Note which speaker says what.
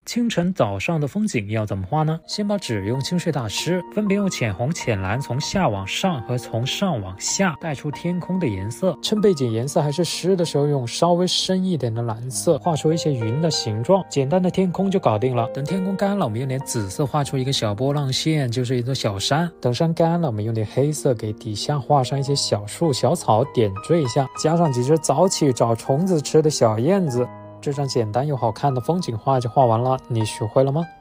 Speaker 1: 清晨早上的风景要怎么画呢？先把纸用清水打湿，分别用浅红、浅蓝从下往上和从上往下带出天空的颜色。趁背景颜色还是湿的时候，用稍微深一点的蓝色画出一些云的形状，简单的天空就搞定了。等天空干了，我们用点紫色画出一个小波浪线，就是一座小山。等山干了，我们用点黑色给底下画上一些小树小草，点缀一下，加上几只早起找虫子吃的小燕子。这张简单又好看的风景画就画完了，你学会了吗？